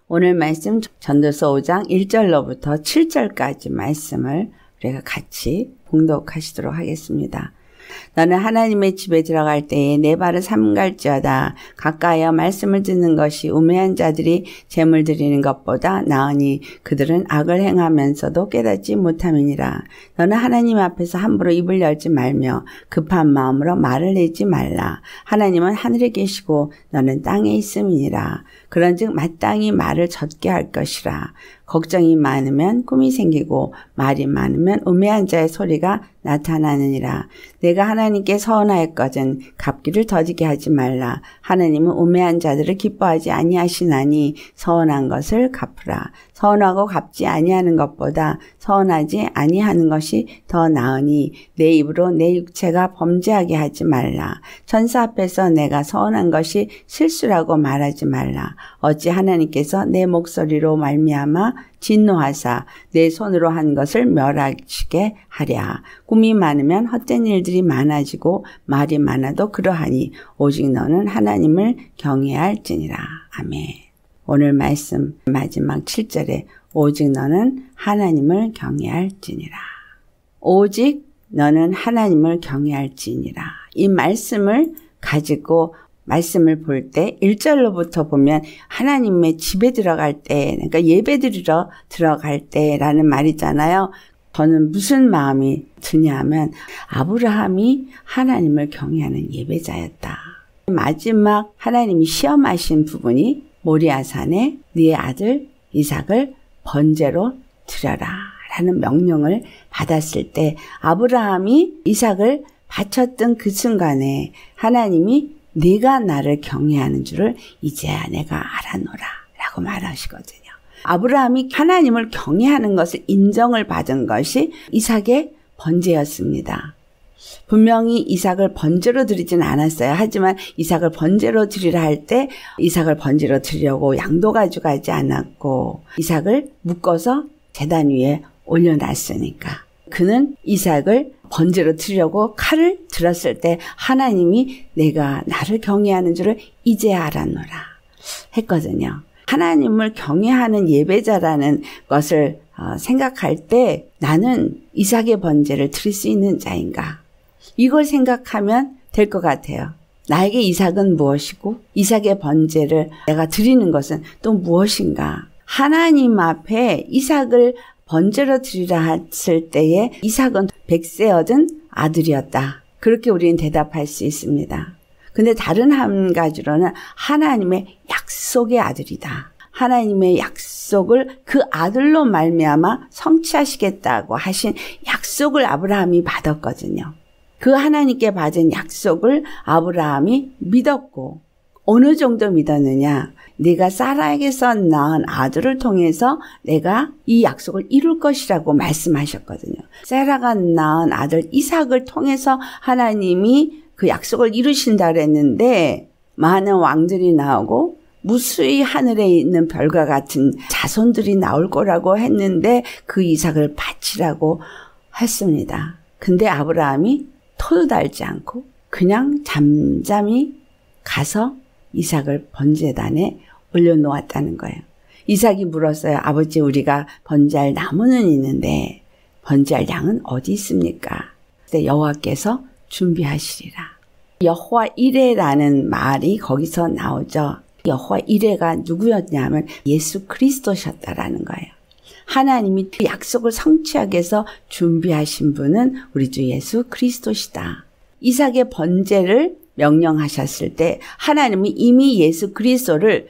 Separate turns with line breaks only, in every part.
오늘 말씀 전도서 5장 1절로부터 7절까지 말씀을 우리가 같이 봉독하시도록 하겠습니다. 너는 하나님의 집에 들어갈 때에 내 발을 삼갈지어다. 가까이어 말씀을 듣는 것이 우매한 자들이 재물 드리는 것보다 나으니 그들은 악을 행하면서도 깨닫지 못함이니라. 너는 하나님 앞에서 함부로 입을 열지 말며 급한 마음으로 말을 내지 말라. 하나님은 하늘에 계시고 너는 땅에 있음이니라. 그런즉 마땅히 말을 젖게 할 것이라. 걱정이 많으면 꿈이 생기고 말이 많으면 우매한 자의 소리가 나타나느니라. 내가 하나님께 서원하였거든 갚기를 더디게 하지 말라. 하나님은 우매한 자들을 기뻐하지 아니하시나니 서원한 것을 갚으라. 서원하고 갚지 아니하는 것보다 서원하지 아니하는 것이 더 나으니 내 입으로 내 육체가 범죄하게 하지 말라. 천사 앞에서 내가 서원한 것이 실수라고 말하지 말라. 어찌 하나님께서 내 목소리로 말미암아 진노하사 내 손으로 한 것을 멸하시게 하랴. 꿈이 많으면 헛된 일들이 많아지고 말이 많아도 그러하니 오직 너는 하나님을 경외해야 할지니라. 아멘. 오늘 말씀 마지막 7절에 오직 너는 하나님을 경외해야 할지니라. 오직 너는 하나님을 경외해야 할지니라. 이 말씀을 가지고 말씀을 볼 때 1절로부터 보면 하나님의 집에 들어갈 때, 그러니까 예배 드리러 들어갈 때라는 말이잖아요. 저는 무슨 마음이 드냐면 아브라함이 하나님을 경외하는 예배자였다. 마지막 하나님이 시험하신 부분이 모리아산에 네 아들 이삭을 번제로 드려라 라는 명령을 받았을 때 아브라함이 이삭을 바쳤던 그 순간에 하나님이 네가 나를 경외하는 줄을 이제야 내가 알아노라 라고 말하시거든요. 아브라함이 하나님을 경외하는 것을 인정을 받은 것이 이삭의 번제였습니다. 분명히 이삭을 번제로 드리진 않았어요. 하지만 이삭을 번제로 드리라 할 때 이삭을 번제로 드리려고 양도 가져가지 않았고 이삭을 묶어서 제단 위에 올려놨으니까 그는 이삭을 번제로 드리려고 칼을 들었을 때 하나님이 내가 나를 경외하는 줄을 이제야 알았노라 했거든요. 하나님을 경외하는 예배자라는 것을 생각할 때 나는 이삭의 번제를 드릴 수 있는 자인가? 이걸 생각하면 될 것 같아요. 나에게 이삭은 무엇이고 이삭의 번제를 내가 드리는 것은 또 무엇인가? 하나님 앞에 이삭을 번제로 드리라 했을 때에 이삭은 100세 얻은 아들이었다. 그렇게 우리는 대답할 수 있습니다. 근데 다른 한 가지로는 하나님의 약속의 아들이다. 하나님의 약속을 그 아들로 말미암아 성취하시겠다고 하신 약속을 아브라함이 받았거든요. 그 하나님께 받은 약속을 아브라함이 믿었고 어느 정도 믿었느냐? 네가 사라에게서 낳은 아들을 통해서 내가 이 약속을 이룰 것이라고 말씀하셨거든요. 사라가 낳은 아들 이삭을 통해서 하나님이 그 약속을 이루신다 그랬는데 많은 왕들이 나오고 무수히 하늘에 있는 별과 같은 자손들이 나올 거라고 했는데 그 이삭을 바치라고 했습니다. 근데 아브라함이 토도 달지 않고 그냥 잠잠히 가서 이삭을 번제단에 올려놓았다는 거예요. 이삭이 물었어요. 아버지, 우리가 번제할 나무는 있는데 번제할 양은 어디 있습니까? 그때 여호와께서 준비하시리라. 여호와 이레라는 말이 거기서 나오죠. 여호와 이레가 누구였냐면 예수 그리스도셨다라는 거예요. 하나님이 그 약속을 성취하기 위해서 준비하신 분은 우리 주 예수 그리스도시다. 이삭의 번제를 명령하셨을 때 하나님이 이미 예수 그리스도를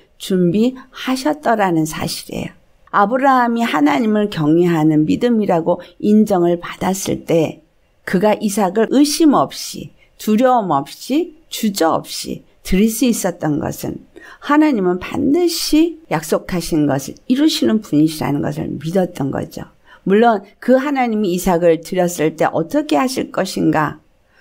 준비하셨더라는 사실이에요. 아브라함이 하나님을 경외하는 믿음이라고 인정을 받았을 때 그가 이삭을 의심 없이 두려움 없이 주저없이 드릴 수 있었던 것은 하나님은 반드시 약속하신 것을 이루시는 분이시라는 것을 믿었던 거죠. 물론 그 하나님이 이삭을 드렸을 때 어떻게 하실 것인가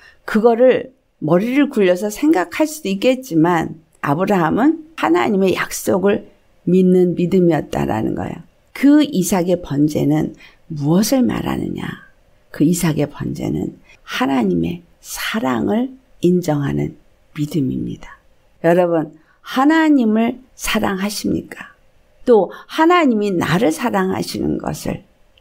그거를 머리를 굴려서 생각할 수도 있겠지만 아브라함은 하나님의 약속을 믿는 믿음이었다라는 거예요. 그 이삭의 번제는 무엇을 말하느냐? 그 이삭의 번제는 하나님의 사랑을 인정하는 믿음입니다. 여러분, 하나님을 사랑하십니까? 또 하나님이 나를 사랑하시는 것을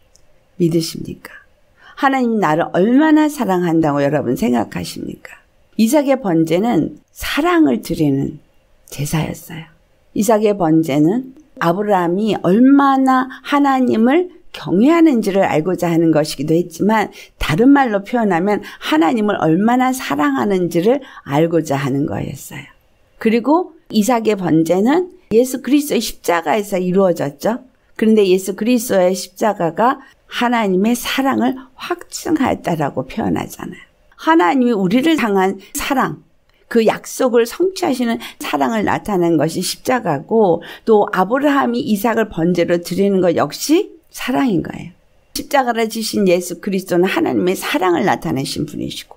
믿으십니까? 하나님이 나를 얼마나 사랑한다고 여러분 생각하십니까? 이삭의 번제는 사랑을 드리는 제사였어요. 이삭의 번제는 아브라함이 얼마나 하나님을 경외하는지를 알고자 하는 것이기도 했지만 다른 말로 표현하면 하나님을 얼마나 사랑하는지를 알고자 하는 거였어요. 그리고 이삭의 번제는 예수 그리스도의 십자가에서 이루어졌죠. 그런데 예수 그리스도의 십자가가 하나님의 사랑을 확증하였다라고 표현하잖아요. 하나님이 우리를 향한 사랑, 그 약속을 성취하시는 사랑을 나타낸 것이 십자가고 또 아브라함이 이삭을 번제로 드리는 것 역시 사랑인 거예요. 십자가를 지신 예수 그리스도는 하나님의 사랑을 나타내신 분이시고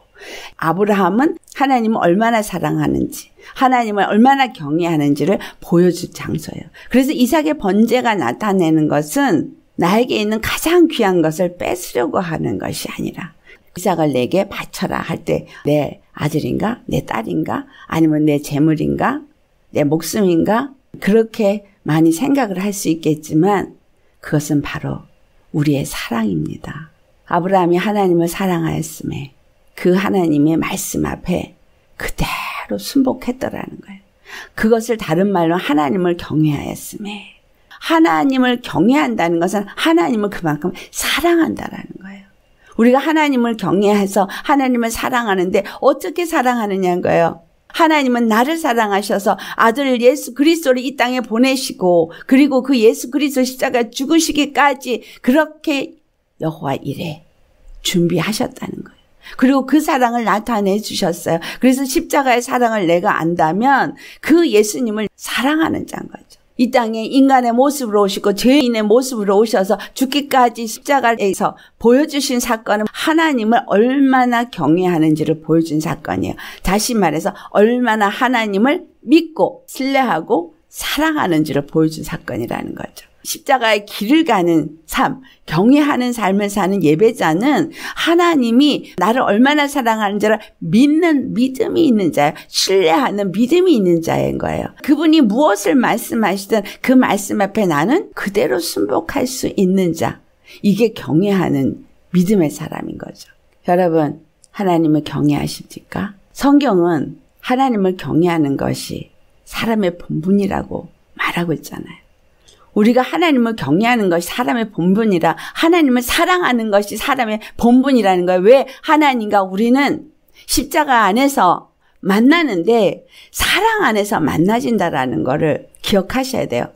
아브라함은 하나님을 얼마나 사랑하는지 하나님을 얼마나 경외하는지를 보여줄 장소예요. 그래서 이삭의 번제가 나타내는 것은 나에게 있는 가장 귀한 것을 뺏으려고 하는 것이 아니라 이삭을 내게 바쳐라 할 때 내 아들인가 내 딸인가 아니면 내 재물인가 내 목숨인가 그렇게 많이 생각을 할 수 있겠지만 그것은 바로 우리의 사랑입니다. 아브라함이 하나님을 사랑하였음에 그 하나님의 말씀 앞에 그대로 순복했더라는 거예요. 그것을 다른 말로 하나님을 경외하였음에 하나님을 경외한다는 것은 하나님을 그만큼 사랑한다라는 거예요. 우리가 하나님을 경외해서 하나님을 사랑하는데 어떻게 사랑하느냐는 거예요. 하나님은 나를 사랑하셔서 아들 예수 그리스도를 이 땅에 보내시고 그리고 그 예수 그리스도 십자가 죽으시기까지 그렇게 여호와 이레 준비하셨다는 거예요. 그리고 그 사랑을 나타내 주셨어요. 그래서 십자가의 사랑을 내가 안다면 그 예수님을 사랑하는 자인 거죠. 이 땅에 인간의 모습으로 오시고 죄인의 모습으로 오셔서 죽기까지 십자가에서 보여주신 사건은 하나님을 얼마나 경외하는지를 보여준 사건이에요. 다시 말해서 얼마나 하나님을 믿고 신뢰하고 사랑하는지를 보여준 사건이라는 거죠. 십자가의 길을 가는 삶, 경외하는 삶을 사는 예배자는 하나님이 나를 얼마나 사랑하는지를 믿는 믿음이 있는 자예요. 신뢰하는 믿음이 있는 자인 거예요. 그분이 무엇을 말씀하시든 그 말씀 앞에 나는 그대로 순복할 수 있는 자. 이게 경외하는 믿음의 사람인 거죠. 여러분, 하나님을 경외하십니까? 성경은 하나님을 경외하는 것이 사람의 본분이라고 말하고 있잖아요. 우리가 하나님을 경외하는 것이 사람의 본분이라 하나님을 사랑하는 것이 사람의 본분이라는 거예요. 왜 하나님과 우리는 십자가 안에서 만나는데 사랑 안에서 만나진다라는 거를 기억하셔야 돼요.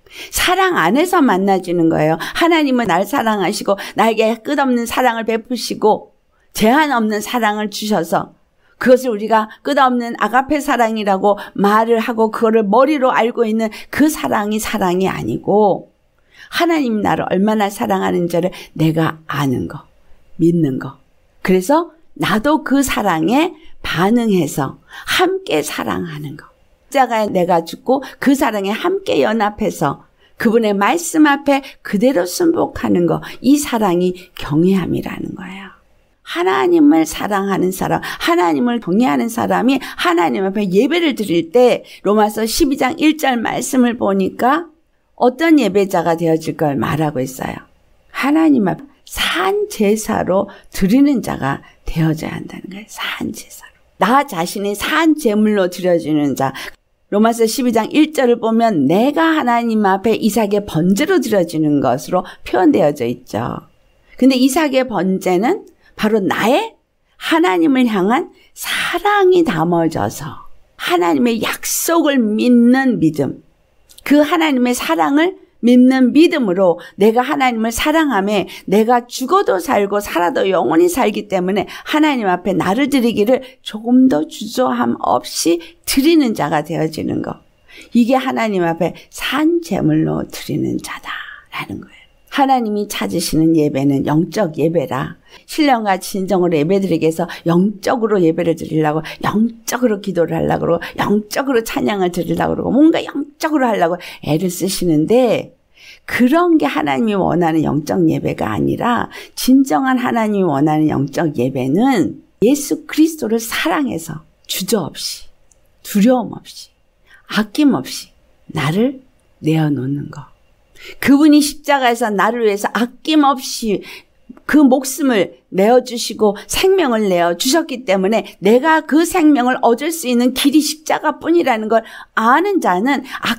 사랑 안에서 만나지는 거예요. 하나님은 날 사랑하시고 나에게 끝없는 사랑을 베푸시고 제한 없는 사랑을 주셔서 그것을 우리가 끝없는 아가페 사랑이라고 말을 하고 그거를 머리로 알고 있는 그 사랑이 아니고 하나님 나를 얼마나 사랑하는지를 내가 아는 거, 믿는 거. 그래서 나도 그 사랑에 반응해서 함께 사랑하는 거. 십자가에 내가 죽고 그 사랑에 함께 연합해서 그분의 말씀 앞에 그대로 순복하는 거. 이 사랑이 경외함이라는 거예요. 하나님을 사랑하는 사람, 하나님을 경외하는 사람이 하나님 앞에 예배를 드릴 때 로마서 12장 1절 말씀을 보니까 어떤 예배자가 되어질 걸 말하고 있어요. 하나님 앞에 산 제사로 드리는 자가 되어져야 한다는 거예요. 산 제사로. 나 자신이 산 제물로 드려지는 자. 로마서 12장 1절을 보면 내가 하나님 앞에 이삭의 번제로 드려지는 것으로 표현되어져 있죠. 근데 이삭의 번제는 바로 나의 하나님을 향한 사랑이 담아져서 하나님의 약속을 믿는 믿음, 그 하나님의 사랑을 믿는 믿음으로 내가 하나님을 사랑하며 내가 죽어도 살고 살아도 영원히 살기 때문에 하나님 앞에 나를 드리기를 조금도 주저함 없이 드리는 자가 되어지는 것. 이게 하나님 앞에 산 제물로 드리는 자다라는 거예요. 하나님이 찾으시는 예배는 영적 예배라 신령과 진정으로 예배드리기 위해서 영적으로 예배를 드리려고 영적으로 기도를 하려고 그러고 영적으로 찬양을 드리려고 그러고 뭔가 영적으로 하려고 애를 쓰시는데 그런 게 하나님이 원하는 영적 예배가 아니라 진정한 하나님이 원하는 영적 예배는 예수 그리스도를 사랑해서 주저없이 두려움 없이 아낌없이 나를 내어놓는 거. 그분이 십자가에서 나를 위해서 아낌없이 그 목숨을 내어주시고 생명을 내어주셨기 때문에 내가 그 생명을 얻을 수 있는 길이 십자가뿐이라는 걸 아는 자는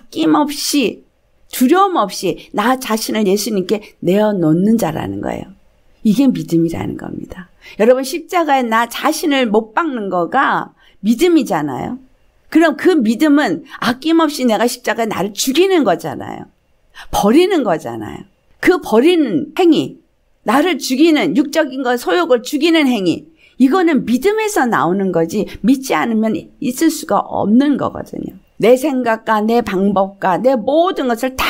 아낌없이 두려움 없이 나 자신을 예수님께 내어놓는 자라는 거예요. 이게 믿음이라는 겁니다. 여러분, 십자가에 나 자신을 못 박는 거가 믿음이잖아요. 그럼 그 믿음은 아낌없이 내가 십자가에 나를 죽이는 거잖아요. 버리는 거잖아요. 그 버리는 행위, 나를 죽이는 육적인 것, 소욕을 죽이는 행위, 이거는 믿음에서 나오는 거지 믿지 않으면 있을 수가 없는 거거든요. 내 생각과 내 방법과 내 모든 것을 다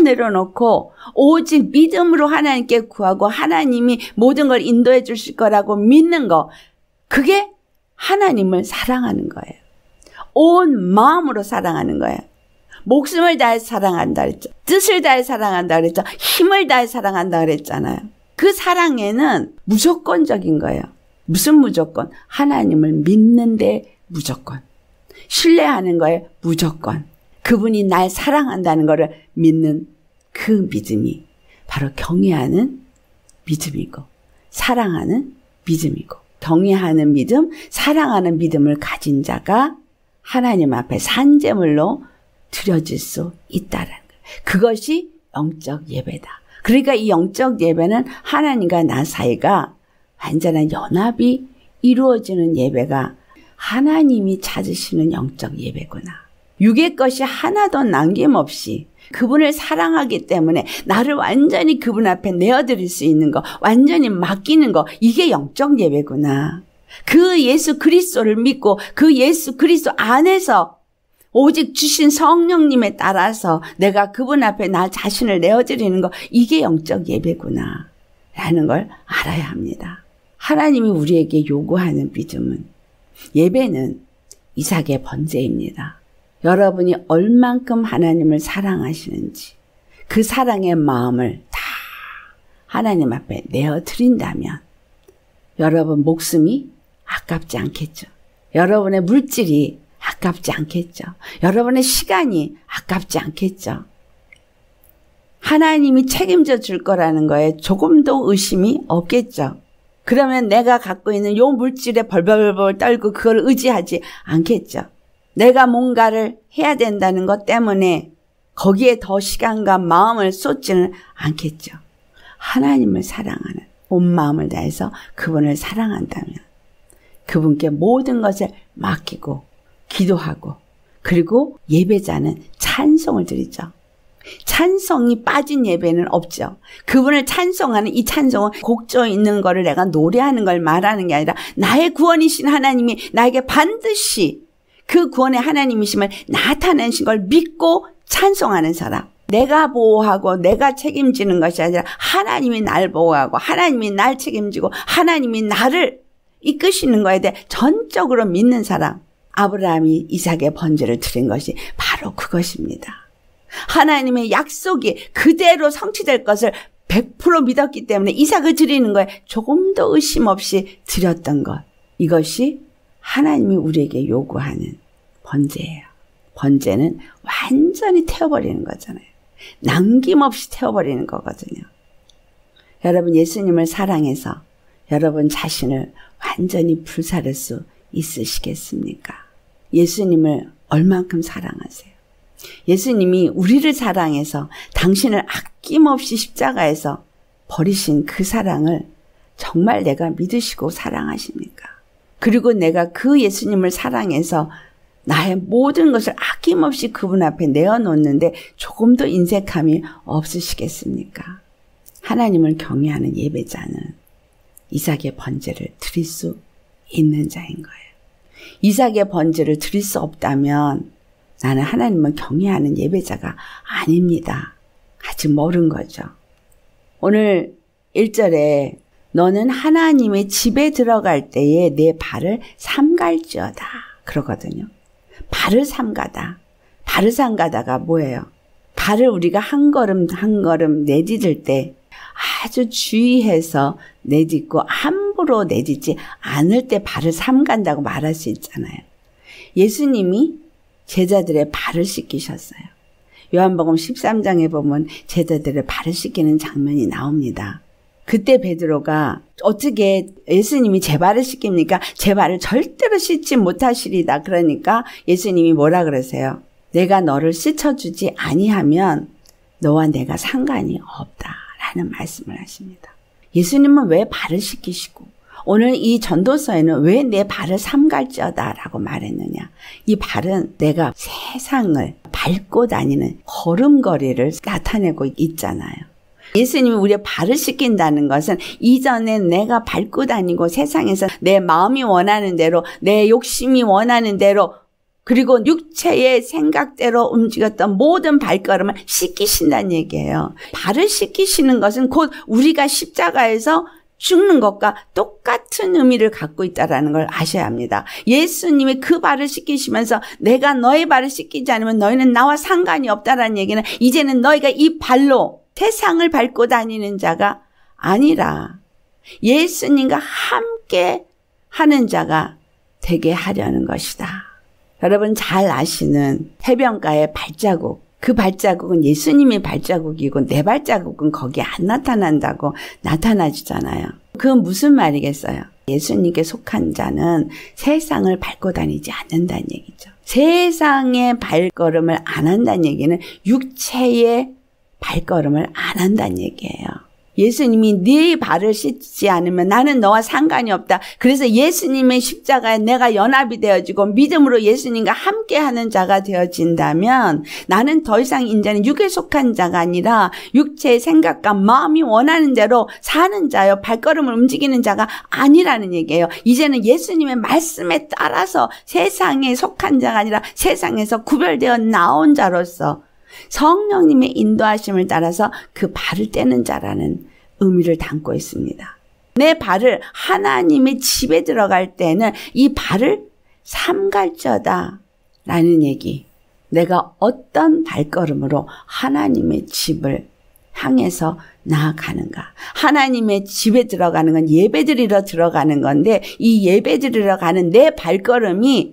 내려놓고 오직 믿음으로 하나님께 구하고 하나님이 모든 걸 인도해 주실 거라고 믿는 거, 그게 하나님을 사랑하는 거예요. 온 마음으로 사랑하는 거예요. 목숨을 다해 사랑한다 그랬죠. 뜻을 다해 사랑한다 그랬죠. 힘을 다해 사랑한다 그랬잖아요. 그 사랑에는 무조건적인 거예요. 무슨 무조건? 하나님을 믿는데 무조건. 신뢰하는 거에 무조건. 그분이 날 사랑한다는 것을 믿는 그 믿음이 바로 경외하는 믿음이고 사랑하는 믿음이고, 경외하는 믿음, 사랑하는 믿음을 가진 자가 하나님 앞에 산제물로 드려질 수 있다는 거예요. 그것이 영적 예배다. 그러니까 이 영적 예배는 하나님과 나 사이가 완전한 연합이 이루어지는 예배가 하나님이 찾으시는 영적 예배구나. 육의 것이 하나도 남김없이 그분을 사랑하기 때문에 나를 완전히 그분 앞에 내어드릴 수 있는 거, 완전히 맡기는 거, 이게 영적 예배구나. 그 예수 그리스도를 믿고 그 예수 그리스도 안에서 오직 주신 성령님에 따라서 내가 그분 앞에 나 자신을 내어드리는 거, 이게 영적 예배구나 라는 걸 알아야 합니다. 하나님이 우리에게 요구하는 믿음은, 예배는 이삭의 번제입니다. 여러분이 얼만큼 하나님을 사랑하시는지 그 사랑의 마음을 다 하나님 앞에 내어드린다면 여러분 목숨이 아깝지 않겠죠. 여러분의 물질이 아깝지 않겠죠. 여러분의 시간이 아깝지 않겠죠. 하나님이 책임져 줄 거라는 거에 조금도 의심이 없겠죠. 그러면 내가 갖고 있는 요 물질에 벌벌벌 떨고 그걸 의지하지 않겠죠. 내가 뭔가를 해야 된다는 것 때문에 거기에 더 시간과 마음을 쏟지는 않겠죠. 하나님을 사랑하는, 온 마음을 다해서 그분을 사랑한다면 그분께 모든 것을 맡기고 기도하고, 그리고 예배자는 찬송을 드리죠. 찬송이 빠진 예배는 없죠. 그분을 찬송하는 이 찬송은 곡조 있는 거를 내가 노래하는 걸 말하는 게 아니라 나의 구원이신 하나님이 나에게 반드시 그 구원의 하나님이심을 나타내신 걸 믿고 찬송하는 사람. 내가 보호하고 내가 책임지는 것이 아니라 하나님이 날 보호하고 하나님이 날 책임지고 하나님이 나를 이끄시는 거에 대해 전적으로 믿는 사람. 아브라함이 이삭의 번제를 드린 것이 바로 그것입니다. 하나님의 약속이 그대로 성취될 것을 100% 믿었기 때문에 이삭을 드리는 거에 조금도 의심 없이 드렸던 것. 이것이 하나님이 우리에게 요구하는 번제예요. 번제는 완전히 태워버리는 거잖아요. 남김없이 태워버리는 거거든요. 여러분, 예수님을 사랑해서 여러분 자신을 완전히 불사를 수 있으시겠습니까? 예수님을 얼만큼 사랑하세요? 예수님이 우리를 사랑해서 당신을 아낌없이 십자가에서 버리신 그 사랑을 정말 내가 믿으시고 사랑하십니까? 그리고 내가 그 예수님을 사랑해서 나의 모든 것을 아낌없이 그분 앞에 내어놓는데 조금도 인색함이 없으시겠습니까? 하나님을 경외하는 예배자는 이삭의 번제를 드릴 수 있는 자인 거예요. 이삭의 번제를 드릴 수 없다면 나는 하나님을 경외하는 예배자가 아닙니다. 아직 모른 거죠. 오늘 1절에 너는 하나님의 집에 들어갈 때에 내 발을 삼갈지어다 그러거든요. 발을 삼가다. 발을 삼가다가 뭐예요? 발을 우리가 한 걸음 한 걸음 내디딜 때 아주 주의해서 내딛고 함부로 내딛지 않을 때 발을 삼간다고 말할 수 있잖아요. 예수님이 제자들의 발을 씻기셨어요. 요한복음 13장에 보면 제자들을 발을 씻기는 장면이 나옵니다. 그때 베드로가 어떻게 예수님이 제 발을 씻깁니까? 제 발을 절대로 씻지 못하시리다. 그러니까 예수님이 뭐라 그러세요? 내가 너를 씻어주지 아니하면 너와 내가 상관이 없다라는 말씀을 하십니다. 예수님은 왜 발을 씻기시고 오늘 이 전도서에는 왜 내 발을 삼갈지어다라고 말했느냐. 이 발은 내가 세상을 밟고 다니는 걸음걸이를 나타내고 있잖아요. 예수님이 우리의 발을 씻긴다는 것은 이전에 내가 밟고 다니고 세상에서 내 마음이 원하는 대로 내 욕심이 원하는 대로 그리고 육체의 생각대로 움직였던 모든 발걸음을 씻기신다는 얘기예요. 발을 씻기시는 것은 곧 우리가 십자가에서 죽는 것과 똑같은 의미를 갖고 있다는 걸 아셔야 합니다. 예수님이 그 발을 씻기시면서 내가 너의 발을 씻기지 않으면 너희는 나와 상관이 없다라는 얘기는 이제는 너희가 이 발로 세상을 밟고 다니는 자가 아니라 예수님과 함께 하는 자가 되게 하려는 것이다. 여러분 잘 아시는 해변가의 발자국, 그 발자국은 예수님의 발자국이고 내 발자국은 거기에 안 나타난다고 나타나지잖아요. 그건 무슨 말이겠어요? 예수님께 속한 자는 세상을 밟고 다니지 않는다는 얘기죠. 세상의 발걸음을 안 한다는 얘기는 육체의 발걸음을 안 한다는 얘기예요. 예수님이 네 발을 씻지 않으면 나는 너와 상관이 없다. 그래서 예수님의 십자가에 내가 연합이 되어지고 믿음으로 예수님과 함께하는 자가 되어진다면 나는 더 이상 이제는 육에 속한 자가 아니라 육체의 생각과 마음이 원하는 대로 사는 자요. 발걸음을 움직이는 자가 아니라는 얘기예요. 이제는 예수님의 말씀에 따라서 세상에 속한 자가 아니라 세상에서 구별되어 나온 자로서 성령님의 인도하심을 따라서 그 발을 떼는 자라는 의미를 담고 있습니다. 내 발을 하나님의 집에 들어갈 때는 이 발을 삼갈지어다 라는 얘기. 내가 어떤 발걸음으로 하나님의 집을 향해서 나아가는가. 하나님의 집에 들어가는 건 예배드리러 들어가는 건데 이 예배드리러 가는 내 발걸음이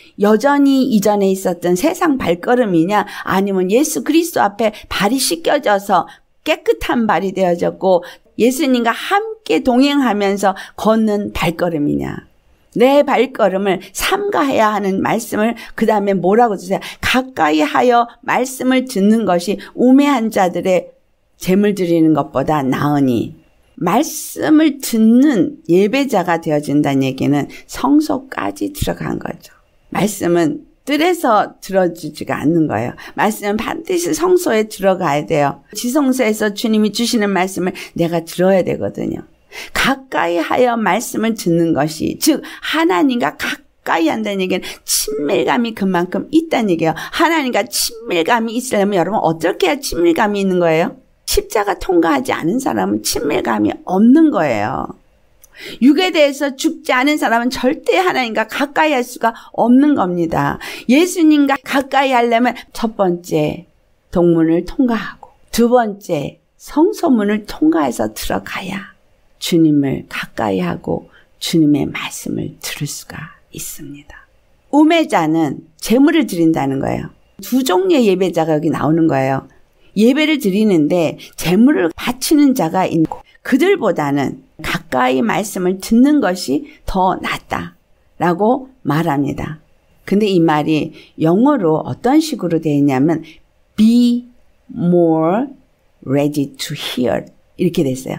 여전히 이전에 있었던 세상 발걸음이냐 아니면 예수 그리스도 앞에 발이 씻겨져서 깨끗한 발이 되어졌고 예수님과 함께 동행하면서 걷는 발걸음이냐. 내 발걸음을 삼가해야 하는 말씀을 그 다음에 뭐라고 주세요? 가까이 하여 말씀을 듣는 것이 우매한 자들의 제물 드리는 것보다 나으니 말씀을 듣는 예배자가 되어진다는 얘기는 성소까지 들어간 거죠. 말씀은 뜰에서 들어주지가 않는 거예요. 말씀은 반드시 성소에 들어가야 돼요. 지성소에서 주님이 주시는 말씀을 내가 들어야 되거든요. 가까이 하여 말씀을 듣는 것이 즉 하나님과 가까이 한다는 얘기는 친밀감이 그만큼 있다는 얘기예요. 하나님과 친밀감이 있으려면 여러분 어떻게 해야 친밀감이 있는 거예요? 십자가 통과하지 않은 사람은 친밀감이 없는 거예요. 육에 대해서 죽지 않은 사람은 절대 하나님과 가까이 할 수가 없는 겁니다. 예수님과 가까이 하려면 첫 번째 동문을 통과하고 두 번째 성소문을 통과해서 들어가야 주님을 가까이 하고 주님의 말씀을 들을 수가 있습니다. 우매자는 제물을 드린다는 거예요. 두 종류의 예배자가 여기 나오는 거예요. 예배를 드리는데 제물을 바치는 자가 있고 그들보다는 가까이 말씀을 듣는 것이 더 낫다라고 말합니다. 근데 이 말이 영어로 어떤 식으로 되어 있냐면 be more ready to hear 이렇게 됐어요.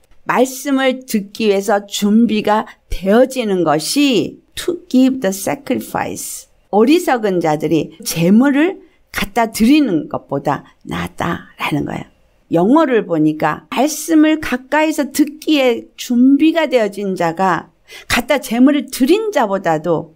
말씀을 듣기 위해서 준비가 되어지는 것이 to give the sacrifice. 어리석은 자들이 제물을 갖다 드리는 것보다 낫다라는 거예요. 영어를 보니까 말씀을 가까이서 듣기에 준비가 되어진 자가 갖다 제물을 드린 자보다도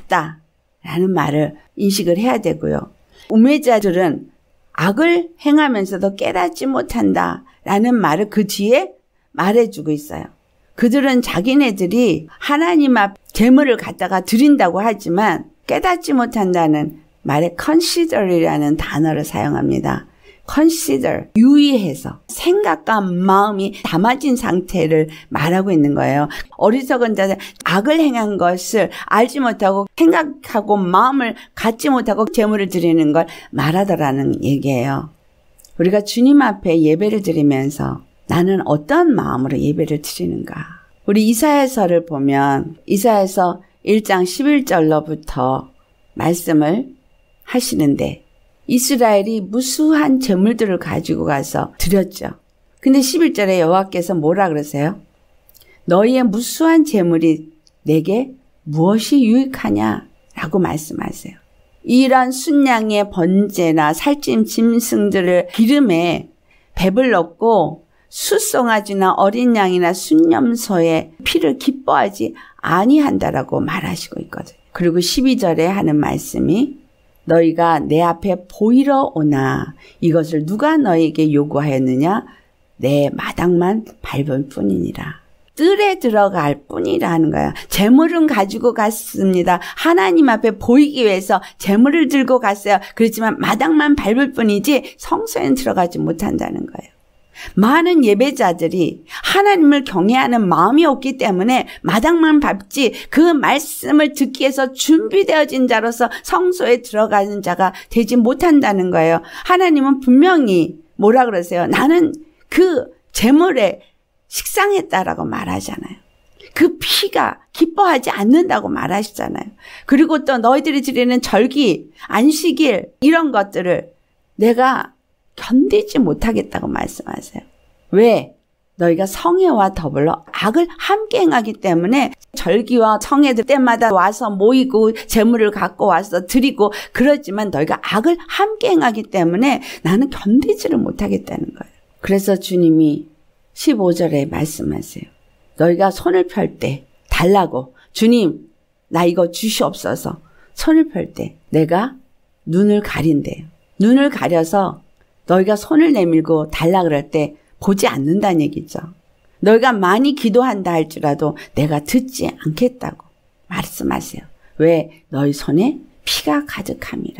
낫다라는 말을 인식을 해야 되고요. 우매자들은 악을 행하면서도 깨닫지 못한다라는 말을 그 뒤에 말해주고 있어요. 그들은 자기네들이 하나님 앞 제물을 갖다가 드린다고 하지만 깨닫지 못한다는 말에 consider이라는 단어를 사용합니다. consider, 유의해서 생각과 마음이 담아진 상태를 말하고 있는 거예요. 어리석은 자는 악을 행한 것을 알지 못하고 생각하고 마음을 갖지 못하고 제물을 드리는 걸 말하더라는 얘기예요. 우리가 주님 앞에 예배를 드리면서 나는 어떤 마음으로 예배를 드리는가? 우리 이사야서를 보면 이사야서 1장 11절로부터 말씀을 하시는데 이스라엘이 무수한 제물들을 가지고 가서 드렸죠. 근데 11절에 여호와께서 뭐라 그러세요? 너희의 무수한 제물이 내게 무엇이 유익하냐? 라고 말씀하세요. 이런 순양의 번제나 살찐 짐승들을 기름에 배불렀고 숫송아지나 어린 양이나 순념소의 피를 기뻐하지 아니한다라고 말하시고 있거든요. 그리고 12절에 하는 말씀이 너희가 내 앞에 보이러 오나 이것을 누가 너희에게 요구하였느냐? 내 마당만 밟을 뿐이니라. 뜰에 들어갈 뿐이라 하는 거야. 재물은 가지고 갔습니다. 하나님 앞에 보이기 위해서 재물을 들고 갔어요. 그렇지만 마당만 밟을 뿐이지 성소에는 들어가지 못한다는 거예요. 많은 예배자들이 하나님을 경외하는 마음이 없기 때문에 마당만 밟지 그 말씀을 듣기 위해서 준비되어진 자로서 성소에 들어가는 자가 되지 못한다는 거예요. 하나님은 분명히 뭐라 그러세요? 나는 그 제물에 식상했다라고 말하잖아요. 그 피가 기뻐하지 않는다고 말하시잖아요. 그리고 또 너희들이 드리는 절기, 안식일 이런 것들을 내가 견디지 못하겠다고 말씀하세요. 왜? 너희가 성회와 더불어 악을 함께 행하기 때문에 절기와 성회들 때마다 와서 모이고 재물을 갖고 와서 드리고 그러지만 너희가 악을 함께 행하기 때문에 나는 견디지를 못하겠다는 거예요. 그래서 주님이 15절에 말씀하세요. 너희가 손을 펼 때 달라고 주님 나 이거 주시옵소서 손을 펼 때 내가 눈을 가린대요. 눈을 가려서 너희가 손을 내밀고 달라 그럴 때 보지 않는다는 얘기죠. 너희가 많이 기도한다 할지라도 내가 듣지 않겠다고 말씀하세요. 왜? 너희 손에 피가 가득함이라.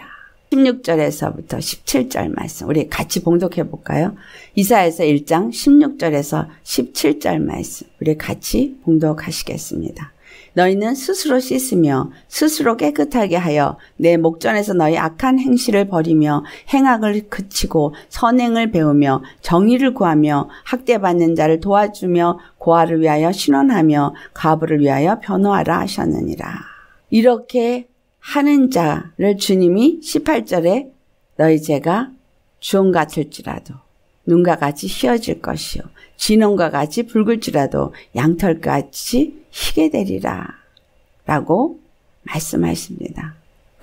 16절에서부터 17절 말씀 우리 같이 봉독해 볼까요? 이사야서 1장 16절에서 17절 말씀 우리 같이 봉독하시겠습니다. 너희는 스스로 씻으며 스스로 깨끗하게 하여 내 목전에서 너희 악한 행실을 버리며 행악을 그치고 선행을 배우며 정의를 구하며 학대받는 자를 도와주며 고아를 위하여 신원하며 과부를 위하여 변호하라 하셨느니라. 이렇게 하는 자를 주님이 18절에 너희 죄가 주홍 같을지라도 눈과 같이 희어질 것이요 진홍과 같이 붉을지라도 양털같이 희게 되리라 라고 말씀하십니다.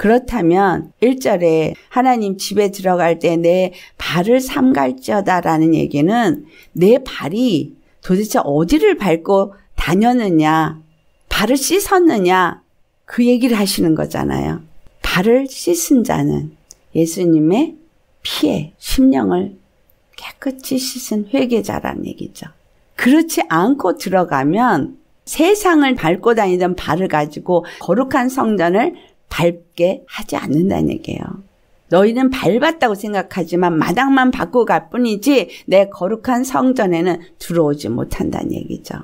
그렇다면 1절에 하나님 집에 들어갈 때 내 발을 삼갈지어다라는 얘기는 내 발이 도대체 어디를 밟고 다녔느냐 발을 씻었느냐 그 얘기를 하시는 거잖아요. 발을 씻은 자는 예수님의 피에 심령을 깨끗이 씻은 회개자라는 얘기죠. 그렇지 않고 들어가면 세상을 밟고 다니던 발을 가지고 거룩한 성전을 밟게 하지 않는다는 얘기예요. 너희는 밟았다고 생각하지만 마당만 밟고 갈 뿐이지 내 거룩한 성전에는 들어오지 못한다는 얘기죠.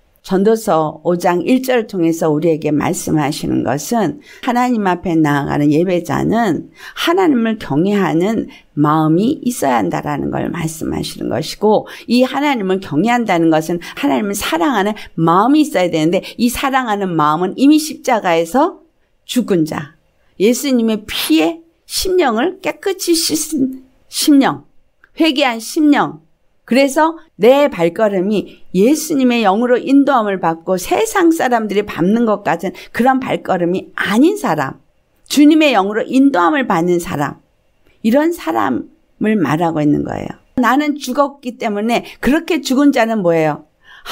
전도서 5장 1절을 통해서 우리에게 말씀하시는 것은 하나님 앞에 나아가는 예배자는 하나님을 경외하는 마음이 있어야 한다라는 걸 말씀하시는 것이고 이 하나님을 경외한다는 것은 하나님을 사랑하는 마음이 있어야 되는데 이 사랑하는 마음은 이미 십자가에서 죽은 자 예수님의 피에 심령을 깨끗이 씻은 심령 회개한 심령 그래서 내 발걸음이 예수님의 영으로 인도함을 받고 세상 사람들이 밟는 것 같은 그런 발걸음이 아닌 사람, 주님의 영으로 인도함을 받는 사람, 이런 사람을 말하고 있는 거예요. 나는 죽었기 때문에 그렇게 죽은 자는 뭐예요?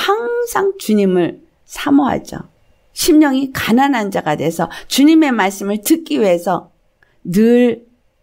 항상 주님을 사모하죠. 심령이 가난한 자가 돼서 주님의 말씀을 듣기 위해서 늘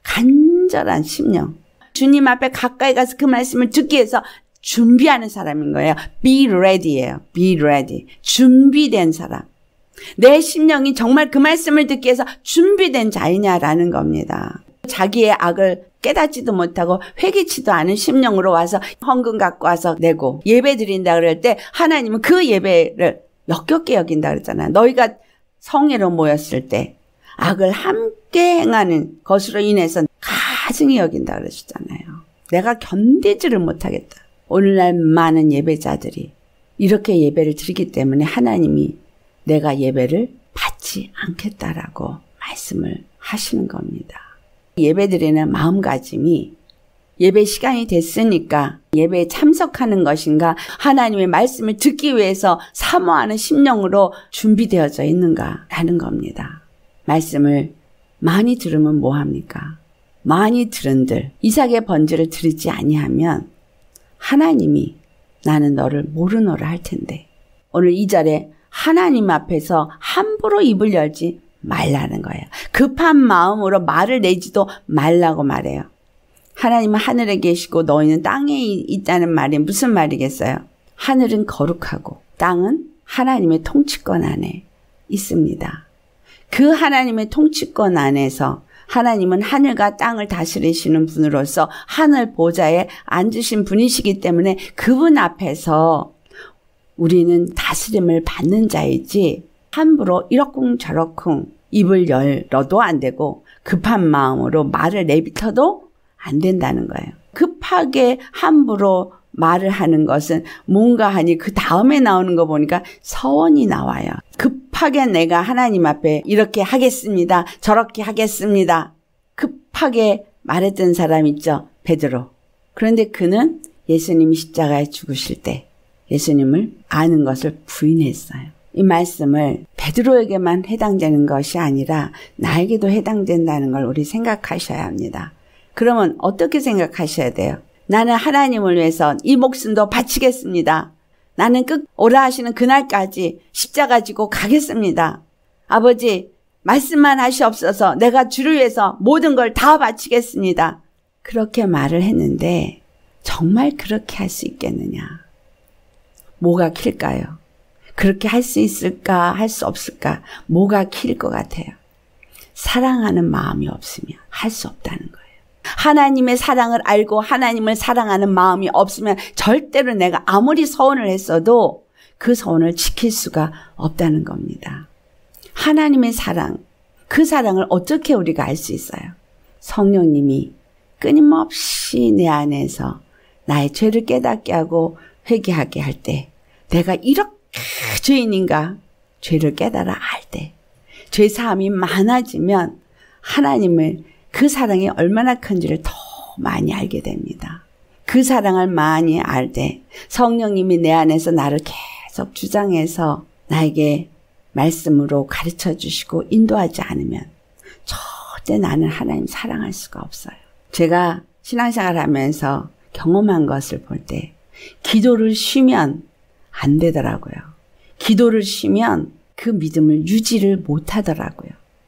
간절한 심령. 주님 앞에 가까이 가서 그 말씀을 듣기 위해서 준비하는 사람인 거예요. Be ready예요. Be ready. 준비된 사람. 내 심령이 정말 그 말씀을 듣기 위해서 준비된 자이냐라는 겁니다. 자기의 악을 깨닫지도 못하고 회개치도 않은 심령으로 와서 헌금 갖고 와서 내고 예배 드린다 그럴 때 하나님은 그 예배를 역겹게 여긴다 그랬잖아요. 너희가 성회로 모였을 때 악을 함께 행하는 것으로 인해서 가증히 여긴다 그러시잖아요. 내가 견디지를 못하겠다. 오늘날 많은 예배자들이 이렇게 예배를 드리기 때문에 하나님이 내가 예배를 받지 않겠다라고 말씀을 하시는 겁니다. 예배 드리는 마음가짐이 예배 시간이 됐으니까 예배에 참석하는 것인가, 하나님의 말씀을 듣기 위해서 사모하는 심령으로 준비되어져 있는가 하는 겁니다. 말씀을 많이 들으면 뭐합니까? 많이 들은들 이삭의 번제를 드리지 아니하면 하나님이 나는 너를 모르노라 할 텐데, 오늘 이 절에 하나님 앞에서 함부로 입을 열지 말라는 거예요. 급한 마음으로 말을 내지도 말라고 말해요. 하나님은 하늘에 계시고 너희는 땅에 있다는 말이 무슨 말이겠어요? 하늘은 거룩하고 땅은 하나님의 통치권 안에 있습니다. 그 하나님의 통치권 안에서 하나님은 하늘과 땅을 다스리시는 분으로서 하늘 보좌에 앉으신 분이시기 때문에 그분 앞에서 우리는 다스림을 받는 자이지 함부로 이러쿵저러쿵 입을 열어도 안 되고 급한 마음으로 말을 내뱉어도 안 된다는 거예요. 급하게 함부로 말을 하는 것은 뭔가 하니 그 다음에 나오는 거 보니까 서원이 나와요. 급하게 내가 하나님 앞에 이렇게 하겠습니다. 저렇게 하겠습니다. 급하게 말했던 사람 있죠. 베드로. 그런데 그는 예수님이 십자가에 죽으실 때 예수님을 아는 것을 부인했어요. 이 말씀을 베드로에게만 해당되는 것이 아니라 나에게도 해당된다는 걸 우리 생각하셔야 합니다. 그러면 어떻게 생각하셔야 돼요? 나는 하나님을 위해서 이 목숨도 바치겠습니다. 나는 오라 하시는 그날까지 십자가 지고 가겠습니다. 아버지, 말씀만 하시옵소서. 내가 주를 위해서 모든 걸 다 바치겠습니다. 그렇게 말을 했는데 정말 그렇게 할 수 있겠느냐? 뭐가 킬까요? 그렇게 할 수 있을까? 할 수 없을까? 뭐가 킬 것 같아요? 사랑하는 마음이 없으면 할 수 없다는 거예요. 하나님의 사랑을 알고 하나님을 사랑하는 마음이 없으면 절대로 내가 아무리 서원을 했어도 그 서원을 지킬 수가 없다는 겁니다. 하나님의 사랑, 그 사랑을 어떻게 우리가 알 수 있어요? 성령님이 끊임없이 내 안에서 나의 죄를 깨닫게 하고 회개하게 할 때, 내가 이렇게 죄인인가 죄를 깨달아 알 때, 죄사함이 많아지면 하나님을 그 사랑이 얼마나 큰지를 더 많이 알게 됩니다. 그 사랑을 많이 알 때 성령님이 내 안에서 나를 계속 주장해서 나에게 말씀으로 가르쳐 주시고 인도하지 않으면 절대 나는 하나님 사랑할 수가 없어요. 제가 신앙생활 하면서 경험한 것을 볼 때 기도를 쉬면 안 되더라고요. 기도를 쉬면 그 믿음을 유지를 못 하더라고요.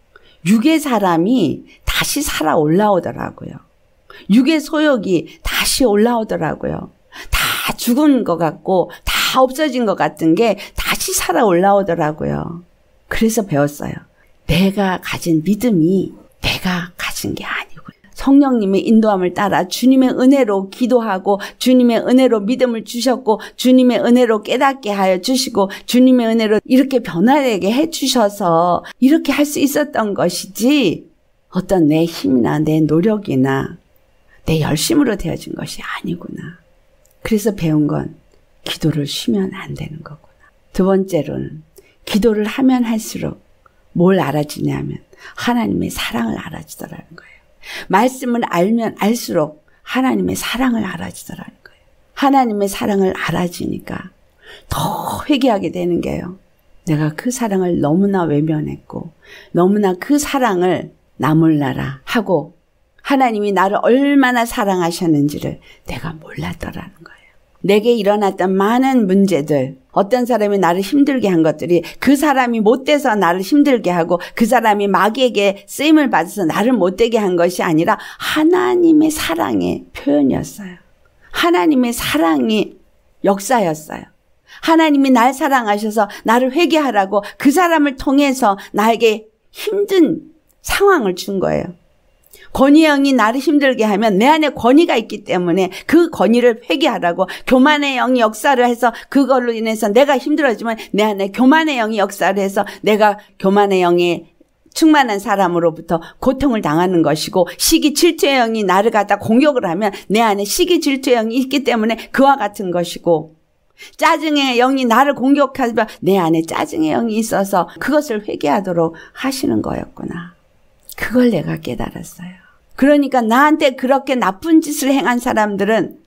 육의 사람이 다시 살아 올라오더라고요. 육의 소욕이 다시 올라오더라고요. 다 죽은 것 같고 다 없어진 것 같은 게 다시 살아 올라오더라고요. 그래서 배웠어요. 내가 가진 믿음이 내가 가진 게 아니고 성령님의 인도함을 따라 주님의 은혜로 기도하고 주님의 은혜로 믿음을 주셨고 주님의 은혜로 깨닫게 하여 주시고 주님의 은혜로 이렇게 변화되게 해주셔서 이렇게 할 수 있었던 것이지 어떤 내 힘이나 내 노력이나 내 열심으로 되어진 것이 아니구나. 그래서 배운 건 기도를 쉬면 안 되는 거구나. 두 번째로는 기도를 하면 할수록 뭘 알아지냐면 하나님의 사랑을 알아지더라는 거예요. 말씀을 알면 알수록 하나님의 사랑을 알아지더라는 거예요. 하나님의 사랑을 알아지니까 더 회개하게 되는 게요. 내가 그 사랑을 너무나 외면했고 너무나 그 사랑을 나 몰라라 하고 하나님이 나를 얼마나 사랑하셨는지를 내가 몰랐더라는 거예요. 내게 일어났던 많은 문제들, 어떤 사람이 나를 힘들게 한 것들이 그 사람이 못돼서 나를 힘들게 하고 그 사람이 마귀에게 쓰임을 받아서 나를 못되게 한 것이 아니라 하나님의 사랑의 표현이었어요. 하나님의 사랑이 역사였어요. 하나님이 날 사랑하셔서 나를 회개하라고 그 사람을 통해서 나에게 힘든 상황을 준 거예요. 권위의 영이 나를 힘들게 하면 내 안에 권위가 있기 때문에 그 권위를 회개하라고. 교만의 영이 역사를 해서 그걸로 인해서 내가 힘들어지면 내 안에 교만의 영이 역사를 해서 내가 교만의 영에 충만한 사람으로부터 고통을 당하는 것이고, 시기 질투의 영이 나를 갖다 공격을 하면 내 안에 시기 질투의 영이 있기 때문에 그와 같은 것이고, 짜증의 영이 나를 공격하면 내 안에 짜증의 영이 있어서 그것을 회개하도록 하시는 거였구나. 그걸 내가 깨달았어요. 그러니까 나한테 그렇게 나쁜 짓을 행한 사람들은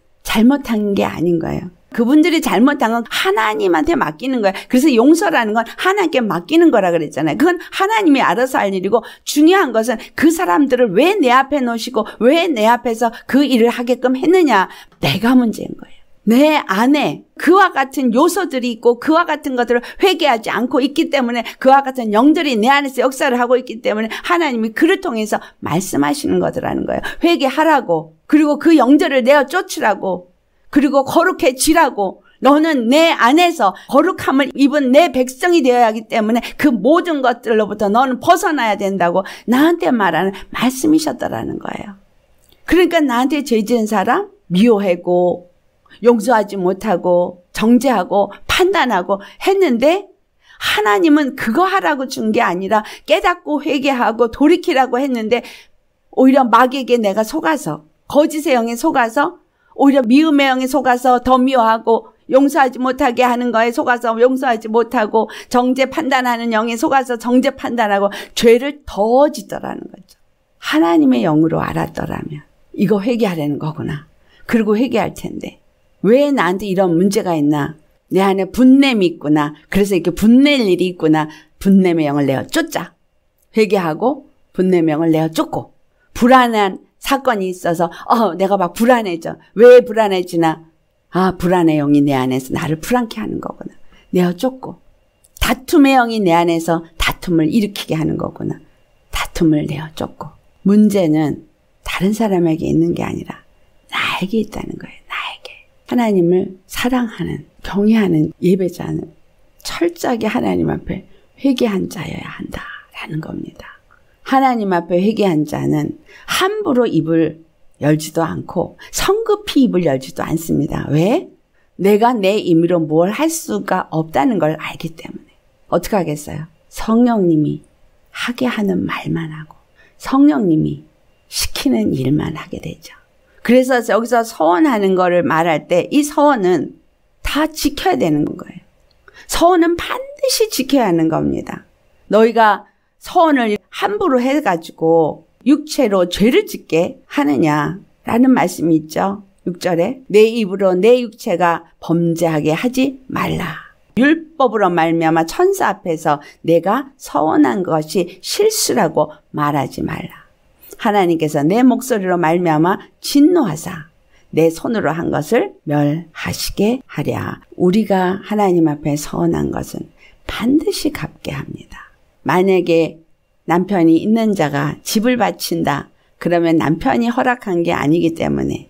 잘못한 게 아닌 거예요. 그분들이 잘못한 건 하나님한테 맡기는 거예요. 그래서 용서라는 건 하나님께 맡기는 거라 그랬잖아요. 그건 하나님이 알아서 할 일이고, 중요한 것은 그 사람들을 왜 내 앞에 놓으시고 왜 내 앞에서 그 일을 하게끔 했느냐. 내가 문제인 거예요. 내 안에 그와 같은 요소들이 있고 그와 같은 것들을 회개하지 않고 있기 때문에, 그와 같은 영들이 내 안에서 역사를 하고 있기 때문에 하나님이 그를 통해서 말씀하시는 거더라는 거예요. 회개하라고, 그리고 그 영들을 내어 쫓으라고, 그리고 거룩해지라고. 너는 내 안에서 거룩함을 입은 내 백성이 되어야 하기 때문에 그 모든 것들로부터 너는 벗어나야 된다고 나한테 말하는 말씀이셨더라는 거예요. 그러니까 나한테 죄 지은 사람 미워하고 용서하지 못하고 정죄하고 판단하고 했는데, 하나님은 그거 하라고 준 게 아니라 깨닫고 회개하고 돌이키라고 했는데, 오히려 마귀에게 내가 속아서, 거짓의 영에 속아서, 오히려 미움의 영에 속아서 더 미워하고, 용서하지 못하게 하는 거에 속아서 용서하지 못하고, 정죄 판단하는 영에 속아서 정죄 판단하고 죄를 더 짓더라는 거죠. 하나님의 영으로 알았더라면 이거 회개하라는 거구나. 그리고 회개할 텐데 왜 나한테 이런 문제가 있나, 내 안에 분냄이 있구나, 그래서 이렇게 분낼 일이 있구나. 분냄의 영을 내어 쫓자. 회개하고 분냄의 영을 내어 쫓고, 불안한 사건이 있어서 내가 막 불안해져. 왜 불안해지나? 불안의 영이 내 안에서 나를 불안케 하는 거구나. 내어 쫓고, 다툼의 영이 내 안에서 다툼을 일으키게 하는 거구나. 다툼을 내어 쫓고. 문제는 다른 사람에게 있는 게 아니라 나에게 있다는 거예요. 나에게. 하나님을 사랑하는, 경외하는 예배자는 철저하게 하나님 앞에 회개한 자여야 한다라는 겁니다. 하나님 앞에 회개한 자는 함부로 입을 열지도 않고 성급히 입을 열지도 않습니다. 왜? 내가 내 임의로 뭘 할 수가 없다는 걸 알기 때문에. 어떻게 하겠어요? 성령님이 하게 하는 말만 하고 성령님이 시키는 일만 하게 되죠. 그래서 여기서 서원하는 거를 말할 때 이 서원은 다 지켜야 되는 거예요. 서원은 반드시 지켜야 하는 겁니다. 너희가 서원을 함부로 해가지고 육체로 죄를 짓게 하느냐라는 말씀이 있죠. 6절에 내 입으로 내 육체가 범죄하게 하지 말라. 율법으로 말미암아 천사 앞에서 내가 서원한 것이 실수라고 말하지 말라. 하나님께서 내 목소리로 말미암아 진노하사 내 손으로 한 것을 멸하시게 하랴. 우리가 하나님 앞에 서원한 것은 반드시 갚게 합니다. 만약에 남편이 있는 자가 집을 바친다, 그러면 남편이 허락한 게 아니기 때문에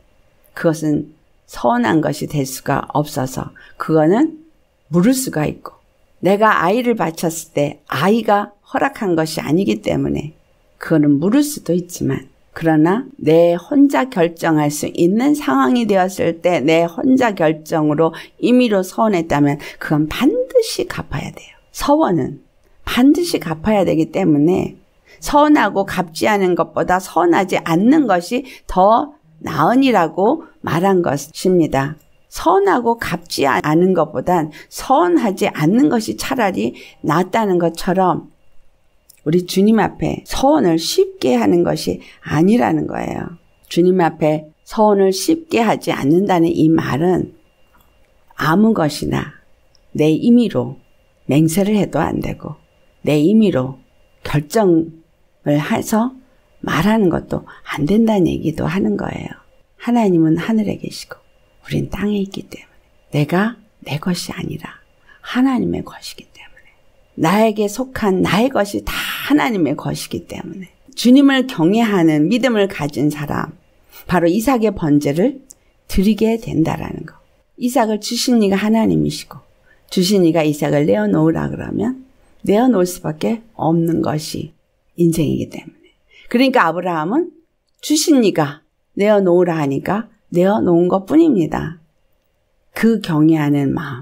그것은 서운한 것이 될 수가 없어서 그거는 물을 수가 있고, 내가 아이를 바쳤을 때 아이가 허락한 것이 아니기 때문에 그거는 물을 수도 있지만, 그러나 내 혼자 결정할 수 있는 상황이 되었을 때 내 혼자 결정으로 임의로 서원했다면 그건 반드시 갚아야 돼요. 서원은 반드시 갚아야 되기 때문에 서운하고 갚지 않은 것보다 서운하지 않는 것이 더 나으니라고 말한 것입니다. 서운하고 갚지 않은 것보단 서운하지 않는 것이 차라리 낫다는 것처럼 우리 주님 앞에 서원을 쉽게 하는 것이 아니라는 거예요. 주님 앞에 서원을 쉽게 하지 않는다는 이 말은 아무 것이나 내 임의로 맹세를 해도 안 되고 내 임의로 결정을 해서 말하는 것도 안 된다는 얘기도 하는 거예요. 하나님은 하늘에 계시고 우린 땅에 있기 때문에 내가 내 것이 아니라 하나님의 것이기 때문에, 나에게 속한 나의 것이 다 하나님의 것이기 때문에 주님을 경외하는 믿음을 가진 사람, 바로 이삭의 번제를 드리게 된다라는 거. 이삭을 주신 이가 하나님이시고 주신 이가 이삭을 내어놓으라 그러면 내어놓을 수밖에 없는 것이 인생이기 때문에, 그러니까 아브라함은 주신 이가 내어놓으라 하니까 내어놓은 것 뿐입니다. 그 경외하는 마음.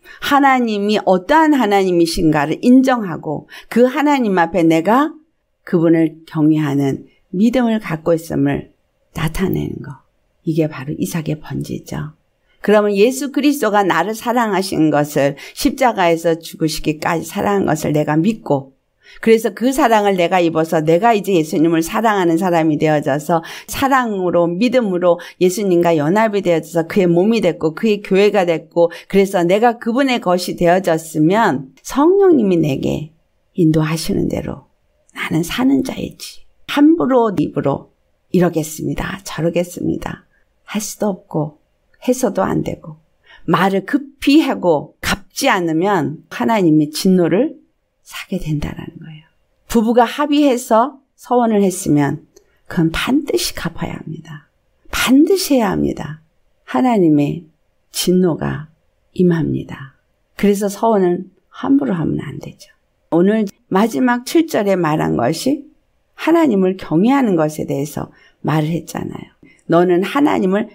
하나님이 어떠한 하나님이신가를 인정하고 그 하나님 앞에 내가 그분을 경외하는 믿음을 갖고 있음을 나타내는 거. 이게 바로 이삭의 번제죠. 그러면 예수 그리스도가 나를 사랑하신 것을 십자가에서 죽으시기까지 사랑한 것을 내가 믿고 그래서 그 사랑을 내가 입어서 내가 이제 예수님을 사랑하는 사람이 되어져서 사랑으로 믿음으로 예수님과 연합이 되어져서 그의 몸이 됐고 그의 교회가 됐고 그래서 내가 그분의 것이 되어졌으면 성령님이 내게 인도하시는 대로 나는 사는 자이지 함부로 입으로 이러겠습니다. 저러겠습니다. 할 수도 없고 해서도 안 되고 말을 급히 하고 갚지 않으면 하나님의 진노를 사게 된다는 거예요. 부부가 합의해서 서원을 했으면 그건 반드시 갚아야 합니다. 반드시 해야 합니다. 하나님의 진노가 임합니다. 그래서 서원은 함부로 하면 안 되죠. 오늘 마지막 7절에 말한 것이 하나님을 경외하는 것에 대해서 말을 했잖아요. 너는 하나님을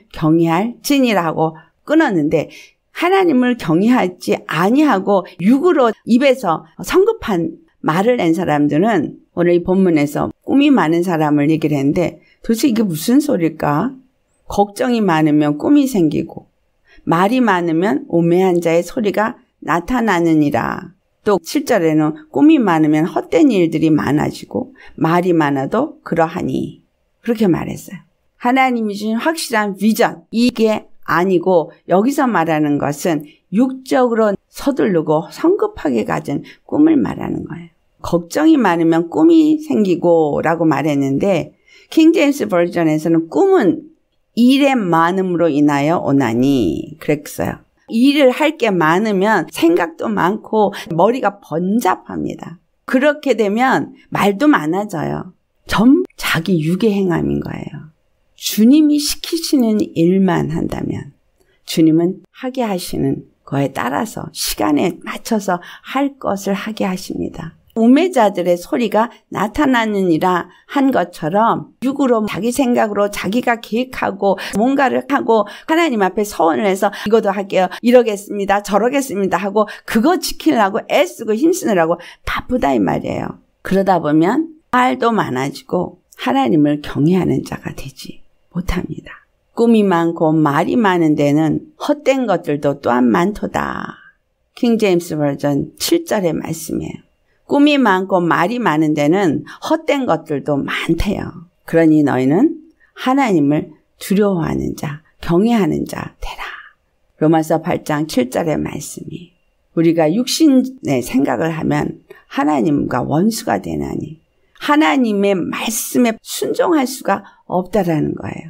경외할지니라고 끊었는데 하나님을 경외하지 아니하고 육으로 입에서 성급한 말을 낸 사람들은 오늘 이 본문에서 꿈이 많은 사람을 얘기를 했는데 도대체 이게 무슨 소리일까? 걱정이 많으면 꿈이 생기고 말이 많으면 오매한 자의 소리가 나타나느니라. 또 7절에는 꿈이 많으면 헛된 일들이 많아지고 말이 많아도 그러하니 그렇게 말했어요. 하나님이 주신 확실한 비전 이게 아니고 여기서 말하는 것은 육적으로 서두르고 성급하게 가진 꿈을 말하는 거예요. 걱정이 많으면 꿈이 생기고 라고 말했는데 킹제임스 버전에서는 꿈은 일의 많음으로 인하여 오나니 그랬어요. 일을 할 게 많으면 생각도 많고 머리가 번잡합니다. 그렇게 되면 말도 많아져요. 전부 자기 육의 행함인 거예요. 주님이 시키시는 일만 한다면 주님은 하게 하시는 거에 따라서 시간에 맞춰서 할 것을 하게 하십니다. 우매자들의 소리가 나타나느니라 한 것처럼 육으로 자기 생각으로 자기가 계획하고 뭔가를 하고 하나님 앞에 서원을 해서 이것도 할게요. 이러겠습니다. 저러겠습니다 하고 그거 지키려고 애쓰고 힘쓰느라고 바쁘다 이 말이에요. 그러다 보면 말도 많아지고 하나님을 경외하는 자가 되지 못합니다. 꿈이 많고 말이 많은 데는 헛된 것들도 또한 많도다. 킹제임스 버전 7절의 말씀이에요. 꿈이 많고 말이 많은 데는 헛된 것들도 많대요. 그러니 너희는 하나님을 두려워하는 자, 경외하는 자 되라. 로마서 8장 7절의 말씀이 우리가 육신의 생각을 하면 하나님과 원수가 되나니 하나님의 말씀에 순종할 수가 없다라는 거예요.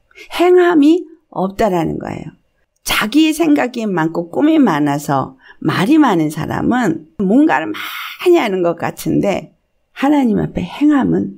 행함이 없다라는 거예요. 자기 생각이 많고 꿈이 많아서 말이 많은 사람은 뭔가를 많이 하는 것 같은데 하나님 앞에 행함은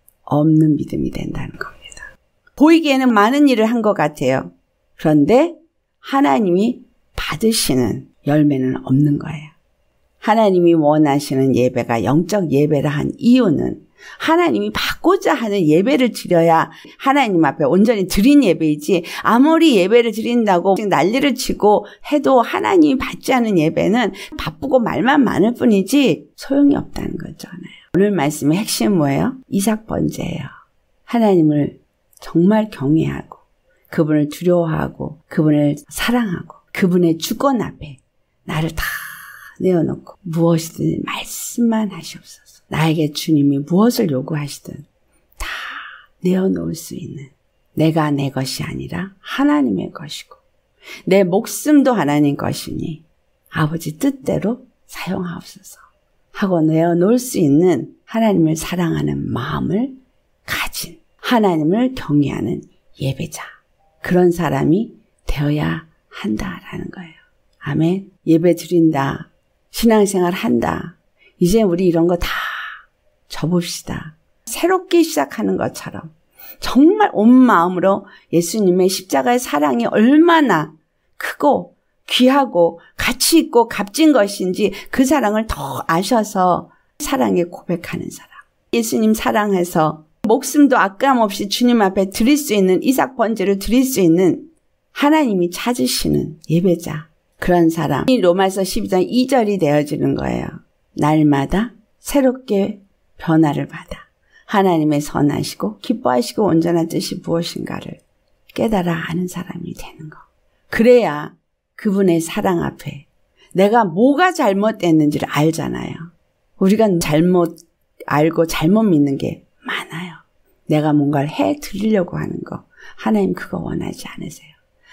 없는 믿음이 된다는 겁니다. 보이기에는 많은 일을 한 것 같아요. 그런데 하나님이 받으시는 열매는 없는 거예요. 하나님이 원하시는 예배가 영적 예배라 한 이유는 하나님이 받고자 하는 예배를 드려야 하나님 앞에 온전히 드린 예배이지 아무리 예배를 드린다고 난리를 치고 해도 하나님이 받지 않은 예배는 바쁘고 말만 많을 뿐이지 소용이 없다는 거잖아요. 오늘 말씀의 핵심은 뭐예요? 이삭 번제예요. 하나님을 정말 경외하고 그분을 두려워하고 그분을 사랑하고 그분의 주권 앞에 나를 다 내어놓고 무엇이든 말씀만 하시옵소서. 나에게 주님이 무엇을 요구하시든 다 내어놓을 수 있는 내가 내 것이 아니라 하나님의 것이고 내 목숨도 하나님 것이니 아버지 뜻대로 사용하옵소서 하고 내어놓을 수 있는 하나님을 사랑하는 마음을 가진 하나님을 경외하는 예배자 그런 사람이 되어야 한다라는 거예요. 아멘. 예배 드린다. 신앙생활 한다. 이제 우리 이런 거 다 접읍시다. 새롭게 시작하는 것처럼 정말 온 마음으로 예수님의 십자가의 사랑이 얼마나 크고 귀하고 가치 있고 값진 것인지 그 사랑을 더 아셔서 사랑에 고백하는 사람. 예수님 사랑해서 목숨도 아까움 없이 주님 앞에 드릴 수 있는 이삭 번제를 드릴 수 있는 하나님이 찾으시는 예배자, 그런 사람이 로마서 12장 2절이 되어지는 거예요. 날마다 새롭게 변화를 받아 하나님의 선하시고 기뻐하시고 온전한 뜻이 무엇인가를 깨달아 아는 사람이 되는 거. 그래야 그분의 사랑 앞에 내가 뭐가 잘못됐는지를 알잖아요. 우리가 잘못 알고 잘못 믿는 게 많아요. 내가 뭔가를 해 드리려고 하는 거. 하나님 그거 원하지 않으세요.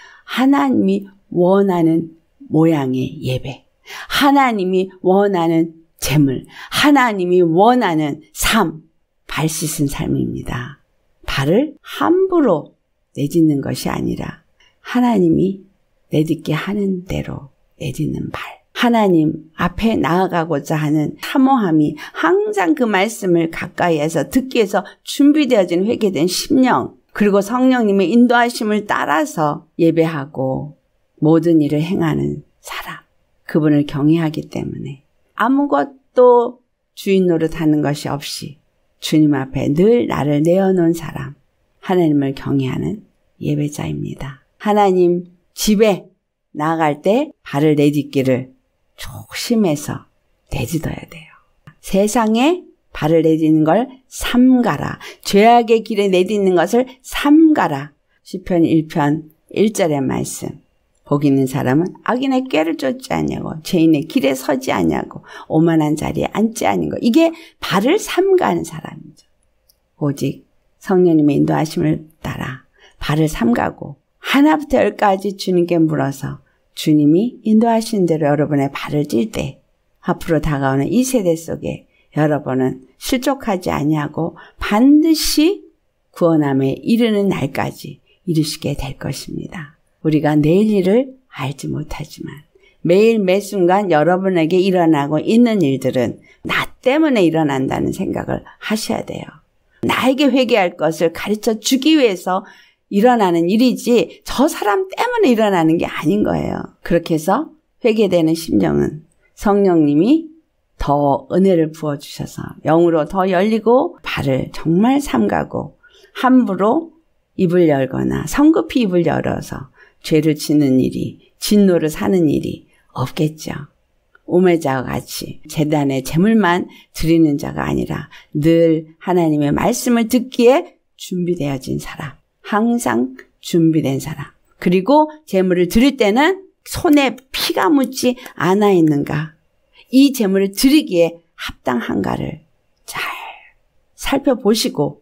하나님이 원하는 모양의 예배, 하나님이 원하는 재물, 하나님이 원하는 삶, 발 씻은 삶입니다. 발을 함부로 내딛는 것이 아니라 하나님이 내딛게 하는 대로 내딛는 발. 하나님 앞에 나아가고자 하는 사모함이 항상 그 말씀을 가까이에서 듣기 위해서 준비되어진 회개된 심령, 그리고 성령님의 인도하심을 따라서 예배하고 모든 일을 행하는 사람, 그분을 경외하기 때문에 아무것도 주인 노릇하는 것이 없이 주님 앞에 늘 나를 내어놓은 사람, 하나님을 경외하는 예배자입니다. 하나님 집에 나아갈 때 발을 내딛기를 조심해서 내딛어야 돼요. 세상에 발을 내딛는 걸 삼가라. 죄악의 길에 내딛는 것을 삼가라. 시편 1편 1절의 말씀. 복 있는 사람은 악인의 꾀를 쫓지 아니하고 죄인의 길에 서지 아니하고 오만한 자리에 앉지 아니하고, 이게 발을 삼가는 사람이죠. 오직 성령님의 인도하심을 따라 발을 삼가고 하나부터 열까지 주님께 물어서 주님이 인도하신 대로 여러분의 발을 뛸 때 앞으로 다가오는 이 세대 속에 여러분은 실족하지 아니하고 반드시 구원함에 이르는 날까지 이르시게 될 것입니다. 우리가 내일 일을 알지 못하지만 매일 매순간 여러분에게 일어나고 있는 일들은 나 때문에 일어난다는 생각을 하셔야 돼요. 나에게 회개할 것을 가르쳐 주기 위해서 일어나는 일이지 저 사람 때문에 일어나는 게 아닌 거예요. 그렇게 해서 회개되는 심령은 성령님이 더 은혜를 부어주셔서 영으로 더 열리고 발을 정말 삼가고 함부로 입을 열거나 성급히 입을 열어서 죄를 짓는 일이, 진노를 사는 일이 없겠죠. 우매자와 같이 제단에 제물만 드리는 자가 아니라 늘 하나님의 말씀을 듣기에 준비되어진 사람, 항상 준비된 사람, 그리고 제물을 드릴 때는 손에 피가 묻지 않아 있는가, 이 제물을 드리기에 합당한가를 잘 살펴보시고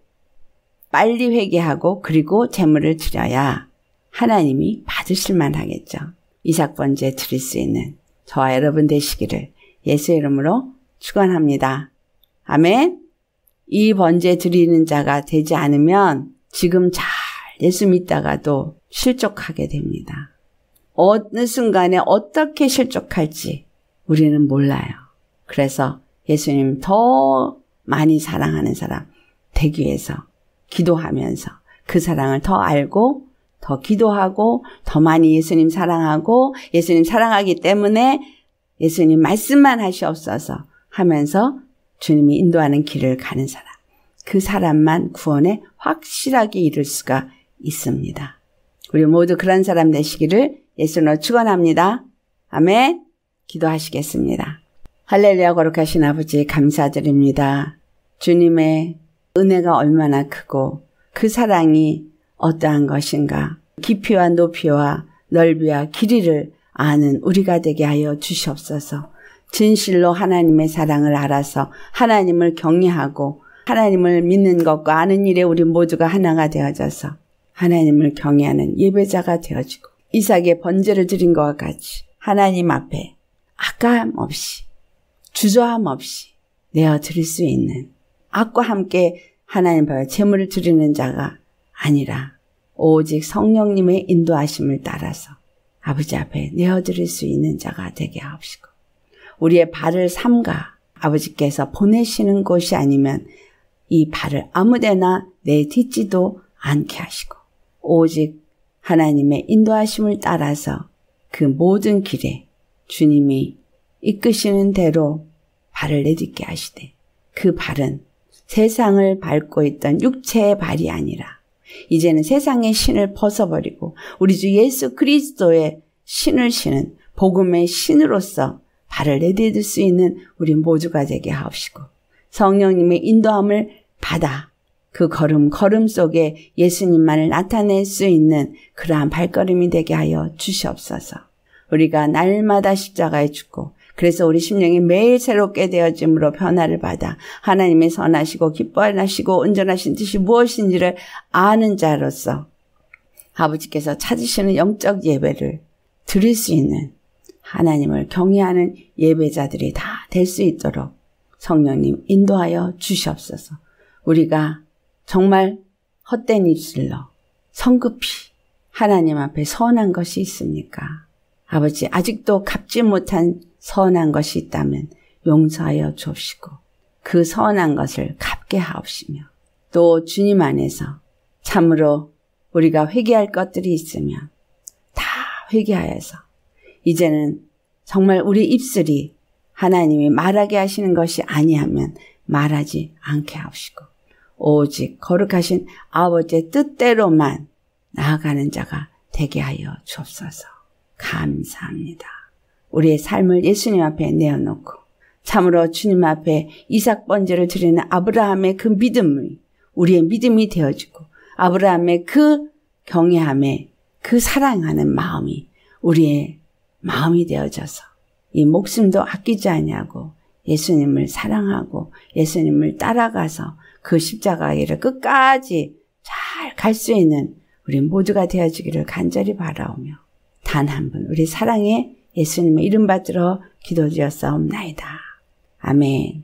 빨리 회개하고 그리고 제물을 드려야 하나님이 받으실 만하겠죠. 이삭 번제 드릴 수 있는 저와 여러분 되시기를 예수의 이름으로 축원합니다. 아멘. 이 번제 드리는 자가 되지 않으면 지금 잘 예수 믿다가도 실족하게 됩니다. 어느 순간에 어떻게 실족할지 우리는 몰라요. 그래서 예수님 더 많이 사랑하는 사람 되기 위해서 기도하면서 그 사랑을 더 알고 더 기도하고 더 많이 예수님 사랑하고 예수님 사랑하기 때문에 예수님 말씀만 하시옵소서 하면서 주님이 인도하는 길을 가는 사람, 그 사람만 구원에 확실하게 이룰 수가 있습니다. 우리 모두 그런 사람 되시기를 예수로 축원합니다. 아멘. 기도하시겠습니다. 할렐루야. 거룩하신 아버지 감사드립니다. 주님의 은혜가 얼마나 크고 그 사랑이 어떠한 것인가, 깊이와 높이와 넓이와 길이를 아는 우리가 되게 하여 주시옵소서. 진실로 하나님의 사랑을 알아서 하나님을 경외하고 하나님을 믿는 것과 아는 일에 우리 모두가 하나가 되어져서 하나님을 경외하는 예배자가 되어지고 이삭의 번제를 드린 것과 같이 하나님 앞에 아까움 없이 주저함 없이 내어 드릴 수 있는, 악과 함께 하나님 앞에 제물을 드리는 자가 아니라 오직 성령님의 인도하심을 따라서 아버지 앞에 내어드릴 수 있는 자가 되게 하옵시고, 우리의 발을 삼가 아버지께서 보내시는 곳이 아니면 이 발을 아무데나 내딛지도 않게 하시고 오직 하나님의 인도하심을 따라서 그 모든 길에 주님이 이끄시는 대로 발을 내딛게 하시되 그 발은 세상을 밟고 있던 육체의 발이 아니라 이제는 세상의 신을 벗어버리고 우리 주 예수 그리스도의 신을 신은 복음의 신으로서 발을 내디딜 수 있는 우리 모두가 되게 하옵시고 성령님의 인도함을 받아 그 걸음 속에 예수님만을 나타낼 수 있는 그러한 발걸음이 되게 하여 주시옵소서. 우리가 날마다 십자가에 죽고 그래서 우리 심령이 매일 새롭게 되어짐으로 변화를 받아 하나님의 선하시고 기뻐하시고 온전하신 뜻이 무엇인지를 아는 자로서 아버지께서 찾으시는 영적 예배를 드릴 수 있는 하나님을 경외하는 예배자들이 다 될 수 있도록 성령님 인도하여 주시옵소서. 우리가 정말 헛된 입술로 성급히 하나님 앞에 선한 것이 있습니까? 아버지, 아직도 갚지 못한 선한 것이 있다면 용서하여 주옵시고 그 선한 것을 갚게 하옵시며 또 주님 안에서 참으로 우리가 회개할 것들이 있으면 다 회개하여서 이제는 정말 우리 입술이 하나님이 말하게 하시는 것이 아니하면 말하지 않게 하옵시고 오직 거룩하신 아버지의 뜻대로만 나아가는 자가 되게 하여 주옵소서. 감사합니다. 우리의 삶을 예수님 앞에 내어놓고 참으로 주님 앞에 이삭 번제를 드리는 아브라함의 그 믿음이 우리의 믿음이 되어지고 아브라함의 그 경외함에 그 사랑하는 마음이 우리의 마음이 되어져서 이 목숨도 아끼지 아니하고 예수님을 사랑하고 예수님을 따라가서 그 십자가의 길을 끝까지 잘 갈 수 있는 우리 모두가 되어지기를 간절히 바라오며 단 한 분 우리 사랑의 예수님의 이름 받들어 기도드렸사옵나이다. 아멘.